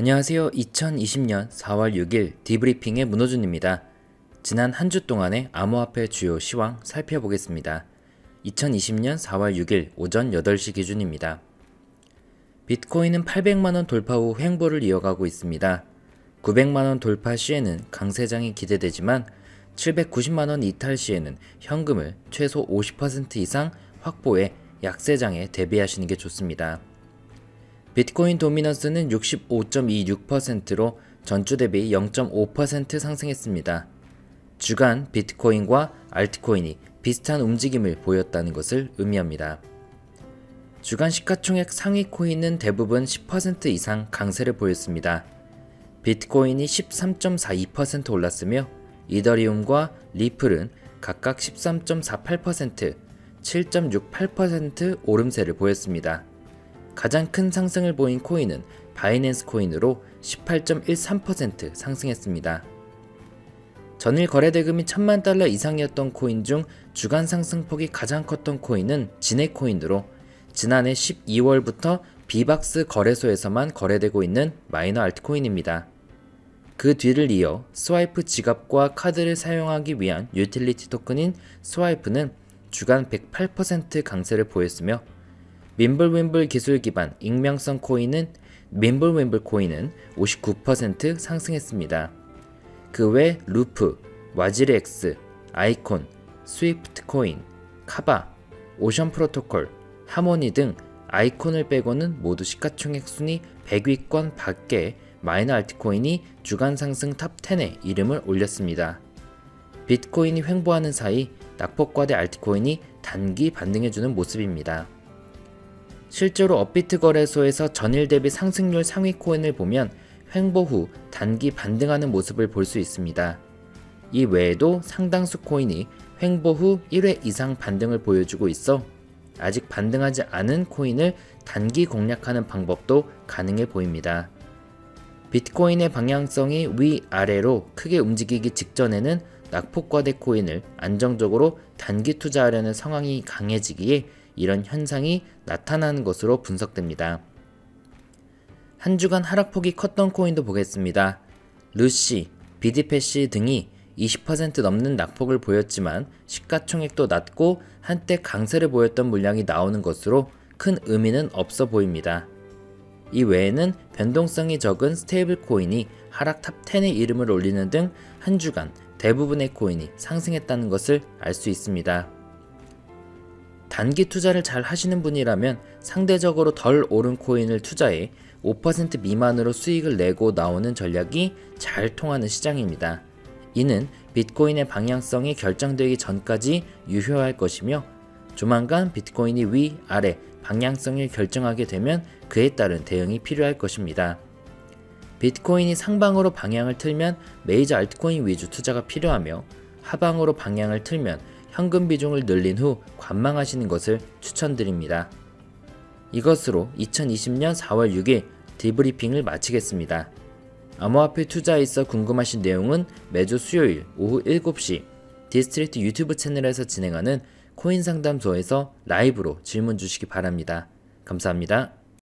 안녕하세요. 2020년 4월 6일 디브리핑의 문호준입니다. 지난 한 주 동안의 암호화폐 주요 시황 살펴보겠습니다. 2020년 4월 6일 오전 8시 기준입니다. 비트코인은 800만원 돌파 후 횡보를 이어가고 있습니다. 900만원 돌파 시에는 강세장이 기대되지만 790만원 이탈 시에는 현금을 최소 50% 이상 확보해 약세장에 대비하시는 게 좋습니다. 비트코인 도미넌스는 65.26%로 전주 대비 0.5% 상승했습니다. 주간 비트코인과 알트코인이 비슷한 움직임을 보였다는 것을 의미합니다. 주간 시가총액 상위 코인은 대부분 10% 이상 강세를 보였습니다. 비트코인이 13.42% 올랐으며 이더리움과 리플은 각각 13.48%, 7.68% 오름세를 보였습니다. 가장 큰 상승을 보인 코인은 바이낸스 코인으로 18.13% 상승했습니다. 전일 거래대금이 1000만 달러 이상이었던 코인 중 주간 상승폭이 가장 컸던 코인은 지네코인으로 지난해 12월부터 비박스 거래소에서만 거래되고 있는 마이너 알트코인입니다. 그 뒤를 이어 스와이프 지갑과 카드를 사용하기 위한 유틸리티 토큰인 스와이프는 주간 108% 강세를 보였으며 밈블윈블 기술 기반 익명성 코인은 밈블윈블 코인은 59% 상승했습니다. 그 외 루프, 와지르엑스, 아이콘, 스위프트 코인, 카바, 오션 프로토콜, 하모니 등 아이콘을 빼고는 모두 시가총액 순위 100위권 밖에 마이너 알트코인이 주간 상승 탑10에 이름을 올렸습니다. 비트코인이 횡보하는 사이 낙폭과대 알트코인이 단기 반등해주는 모습입니다. 실제로 업비트 거래소에서 전일 대비 상승률 상위 코인을 보면 횡보 후 단기 반등하는 모습을 볼 수 있습니다. 이 외에도 상당수 코인이 횡보 후 1회 이상 반등을 보여주고 있어 아직 반등하지 않은 코인을 단기 공략하는 방법도 가능해 보입니다. 비트코인의 방향성이 위아래로 크게 움직이기 직전에는 낙폭과대 코인을 안정적으로 단기 투자하려는 상황이 강해지기에 이런 현상이 나타나는 것으로 분석됩니다. 한 주간 하락폭이 컸던 코인도 보겠습니다. 루시, 비디패시 등이 20% 넘는 낙폭을 보였지만 시가총액도 낮고 한때 강세를 보였던 물량이 나오는 것으로 큰 의미는 없어 보입니다. 이 외에는 변동성이 적은 스테이블 코인이 하락 탑10에 이름을 올리는 등 한 주간 대부분의 코인이 상승했다는 것을 알 수 있습니다. 단기 투자를 잘 하시는 분이라면 상대적으로 덜 오른 코인을 투자해 5% 미만으로 수익을 내고 나오는 전략이 잘 통하는 시장입니다. 이는 비트코인의 방향성이 결정되기 전까지 유효할 것이며 조만간 비트코인이 위, 아래 방향성을 결정하게 되면 그에 따른 대응이 필요할 것입니다. 비트코인이 상방으로 방향을 틀면 메이저 알트코인 위주 투자가 필요하며 하방으로 방향을 틀면 현금 비중을 늘린 후 관망하시는 것을 추천드립니다. 이것으로 2020년 4월 6일 디브리핑을 마치겠습니다. 암호화폐 투자에 있어 궁금하신 내용은 매주 수요일 오후 7시 디스트리트 유튜브 채널에서 진행하는 코인 상담소에서 라이브로 질문 주시기 바랍니다. 감사합니다.